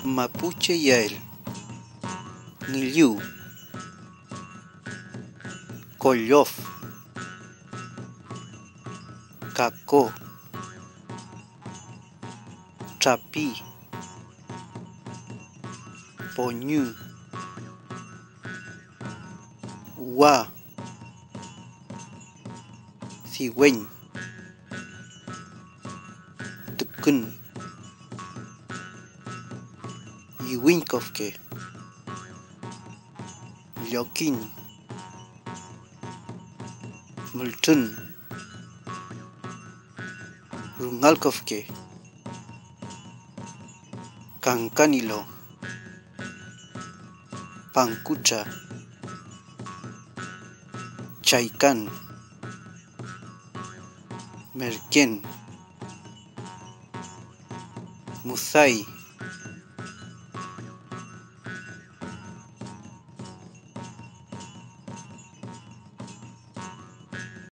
Mapuche Iyael, Niliu, Collof, Caco, Chapi, Poñu, Wa, Cigüeñ, Tucun, Iwinkofke, Lyokin, Multun, Rungalkofke, Cancanilo, Pancucha, Chaycan, Merquén, Musay,